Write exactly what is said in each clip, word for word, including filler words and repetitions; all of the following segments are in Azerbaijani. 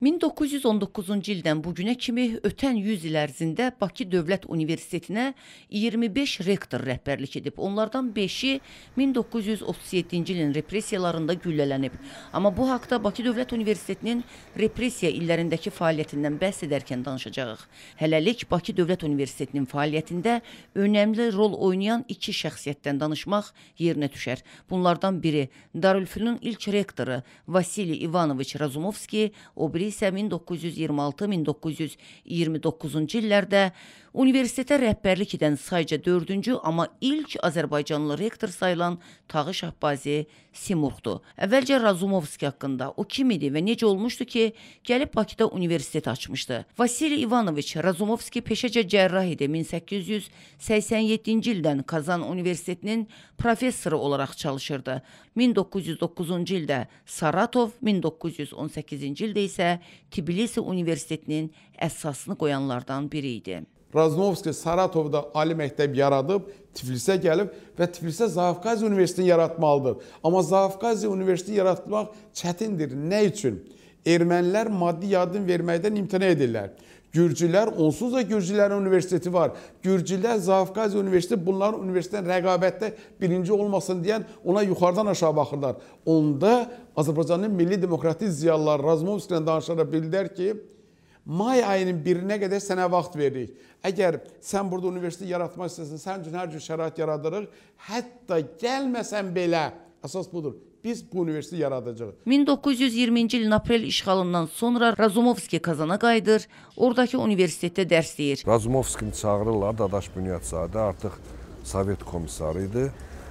min doqquz yüz on doqquzuncu ildən bugünə kimi ötən yüz il ərzində Bakı Dövlət Universitetinə iyirmi beş rektor rəhbərlik edib. Onlardan beşi min doqquz yüz otuz yeddinci ilin repressiyalarında güllələnib. Amma bu haqda Bakı Dövlət Universitetinin repressiya illərindəki fəaliyyətindən bəhs edərkən danışacağıq. Hələlik Bakı Dövlət Universitetinin fəaliyyətində önəmli rol oynayan iki şəxsiyyətdən danışmaq yerinə düşər. Bunlardan biri Darülfünun ilk rektoru Vasili Ivanoviç Razumovski, o biri isə min doqquz yüz iyirmi altı min doqquz yüz iyirmi doqquzuncu illərdə universitetə rəhbərlik edən sayca dördüncü, amma ilk Azərbaycanlı rektor sayılan Tağı Şahbazi Simurqdur. Əvvəlcə Razumovski haqqında o kim idi və necə olmuşdu ki, gəlib Bakıda universitet açmışdı. Vasili Ivanoviç Razumovski peşəcə cərrah idi. min səkkiz yüz səksən yeddinci ildən Kazan Universitetinin professoru olaraq çalışırdı. min doqquz yüz doqquzuncu ildə Saratov, min doqquz yüz on səkkizinci ildə isə Tbilisi Universitetinin əsasını qoyanlardan biri idi. Razumovski Saratovda ali məktəb yaradıb, Tiflisə gəlib və Tiflisə Zavqazi Universitetini yaratmalıdır. Amma Zavqazi Universitetini yaratmaq çətindir. Nə üçün? Ermənilər maddi yardım verməkdən imtina edirlər. Gürcülər, onsuz da Gürcülərin universiteti var. Gürcülər Zavqazi Universiteti bunların universitetin rəqabətdə birinci olmasın deyən ona yuxarıdan aşağı baxırlar. Onda Azərbaycanın milli demokratik ziyalıları Razumovski ilə danışaraq bildilər ki, may ayının birinə qədər sənə vaxt veririk. Əgər sən burada universitet yaratmaq istəsən, sən üçün hər cür şərait yaradırıq. Hətta gəlməsən belə, əsas budur, biz bu universiteti yaradacağıq. min doqquz yüz iyirminci ilin aprel işğalından sonra Razumovski Kazana qayıdır, oradakı universitetdə dərs deyir. Razumovskini çağırırlar, Dadaş Bünyadzadə artıq Sovet komissarı idi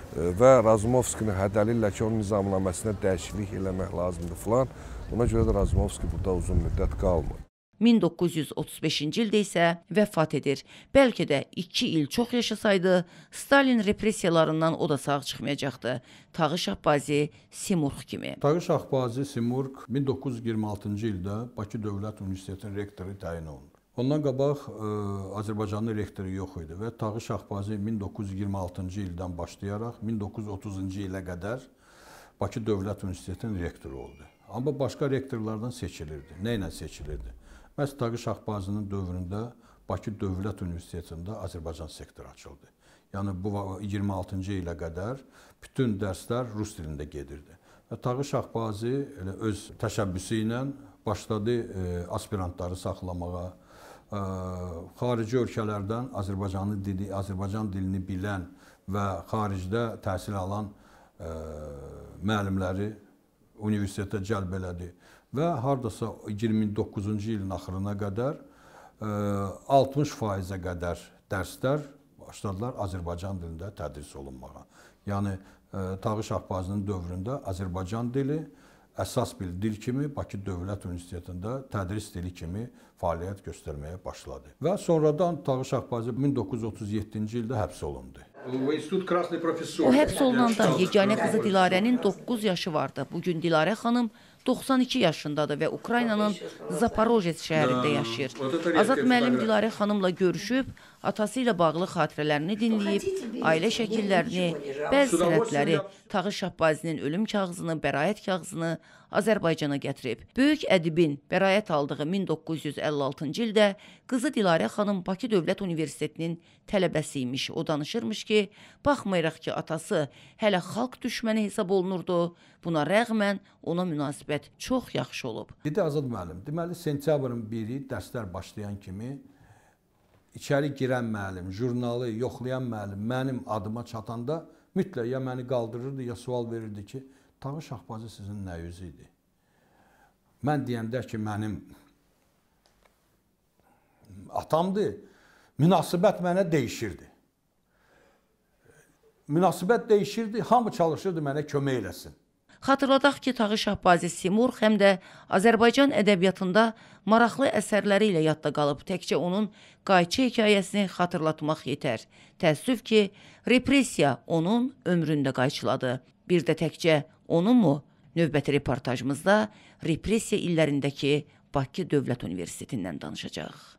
və Razumovskini hədəlirlər ki, onun nizamnaməsinə dəyişiklik eləmək lazımdır filan. Buna görə də Razumovski burada uzun müddət qalmır. min doqquz yüz otuz beşinci ildə isə vəfat edir. Bəlkə də iki il çox yaşasaydı, Stalin repressiyalarından o da sağ çıxmayacaqdı. Tağı Şahbazi Simurq kimi. Tağı Şahbazi Simurq min doqquz yüz iyirmi altıncı ildə Bakı Dövlət Universitetinin rektoru təyin olunur. Ondan qabaq ə, Azərbaycanlı rektoru yox idi və Tağı Şahbazi min doqquz yüz iyirmi altıncı ildən başlayaraq min doqquz yüz otuzuncu ilə qədər Bakı Dövlət Universitetinin rektoru oldu. Amma başqa rektorlardan seçilirdi. Nə ilə seçilirdi? Məhz Tağı Şahbazinin dövründə Bakı Dövlət Universitetində Azərbaycan sektoru açıldı. Yəni bu iyirmi altıncı ilə qədər bütün dərslər rus dilində gedirdi. Və Tağı Şahbazi elə öz təşəbbüsü ilə başladı e, aspirantları saxlamağa, e, xarici ölkələrdən Azərbaycanlı dili, Azərbaycan dilini bilən və xaricdə təhsil alan e, müəllimləri universitetə cəlb elədi. Və hardasa iyirmi doqquzuncu ilin axırına qədər altmış faizə qədər dərslər başladılar Azərbaycan dilində tədris olunmağa. Yəni Tağı Şahbazinin dövründə Azərbaycan dili əsas bir dil kimi Bakı Dövlət Universitetində tədris dili kimi fəaliyyət göstərməyə başladı. Və sonradan Tağı Şahbazi min doqquz yüz otuz yeddinci ildə həbs olundu. O həbs olunanda yeganə qızı Dilarənin doqquz yaşı vardı. Bugün Dilarə xanım doxsan iki yaşındadır və Ukraynanın Zaporojets şəhərində yaşayır. Azad müəllim Dilarə xanımla görüşüb, atası ilə bağlı xatirələrini dinləyib, ailə şəkillərini, bəzi sənədləri, Tağı Şahbazinin ölüm kağızını, bəraət kağızını Azərbaycana gətirib. Böyük ədibin bəraət aldığı min doqquz yüz əlli altıncı ildə qızı Dilarə xanım Bakı Dövlət Universitetinin tələbəsi imiş. O danışırmış ki, baxmayaraq ki, atası hələ xalq düşməni hesab olunurdu, buna rəğmən ona münasibət çox yaxşı olub. Dedi Azad müəllim, deməli sentyabrın biri dərslər başlayan kimi içəri girən müəllim, jurnalı yoxlayan müəllim mənim adıma çatanda mütləq ya məni qaldırırdı, ya sual verirdi ki, Tağı Şahbazi sizin nə yüzü idi? Mən deyəndə ki, mənim atamdır, münasibət mənə dəyişirdi. Münasibət dəyişirdi, hamı çalışırdı mənə kömək eləsin. Xatırladaq ki, Tağı Şahbazi Simurq həm də Azərbaycan ədəbiyyatında maraqlı əsərləri ilə yadda qalıb. Təkcə onun Qayçı hekayəsini xatırlatmaq yetər. Təəssüf ki, repressiya onun ömründə qayçıladı. Bir də təkcə onu mu? Növbəti reportajımızda repressiya illərindəki Bakı Dövlət Universitetindən danışacaq.